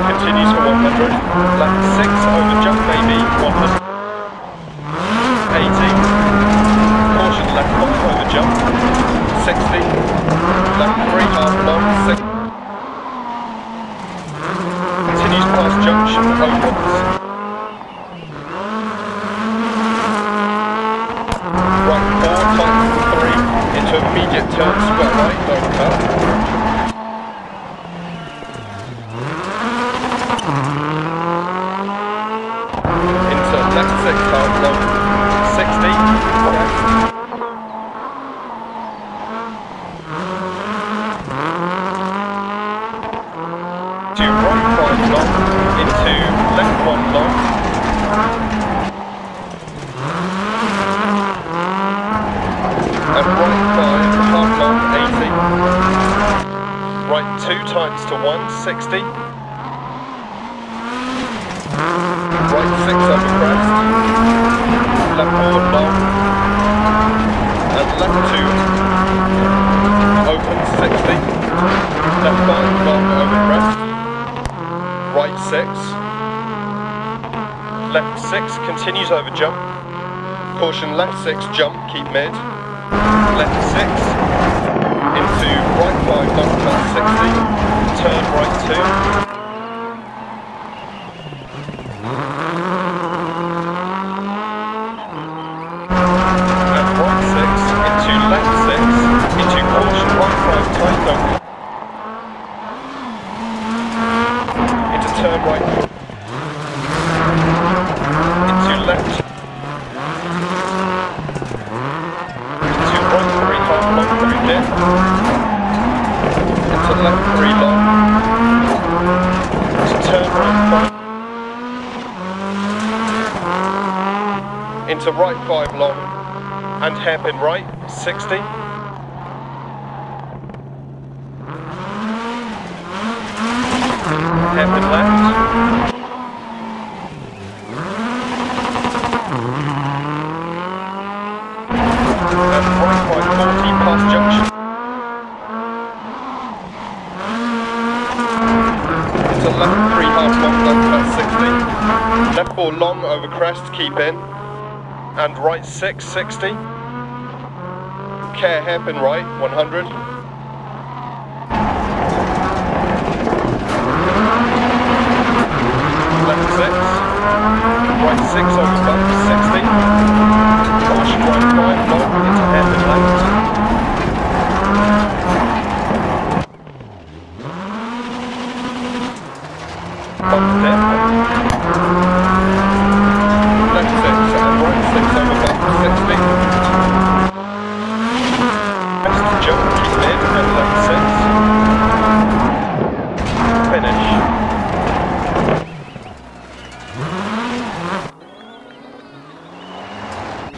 continues for 100. Left 6 over jump maybe 100. 80. Caution left 5 over jump. 60. Left 3 half long. 6. Continues past junction, opens. Right 4, tightens 3, into immediate turn, square right, don't cut. Into left 6, half long, 60, crest. To right 5 long, into left 1 long. And right 5, half long, 80. Right 2 times to 1, 60. Right 6 over crest. Left 4 long. And left 2 open, 60. Left 5 long over crest. Right 6. Left 6 continues over jump. Caution left 6 jump, keep mid. Left 6 into right 5 long cut 60. Turn right 2. And right 6 into left 6 into caution right 5 tight don't cut. Into turn right. Into left. Into right 3 half long through dip. Into left 3 long. To turn right 5. Into right 5 long. And hairpin right, 60. Hairpin left. And right 540 past junction. Into left 3 half long, left cut 60. Left 4 long over crest, keep in. And right 6, 60. Care hairpin right, 100. Left 6. Right 6 over bump, 60. Caution right 5 long into hairpin left. Bump dip.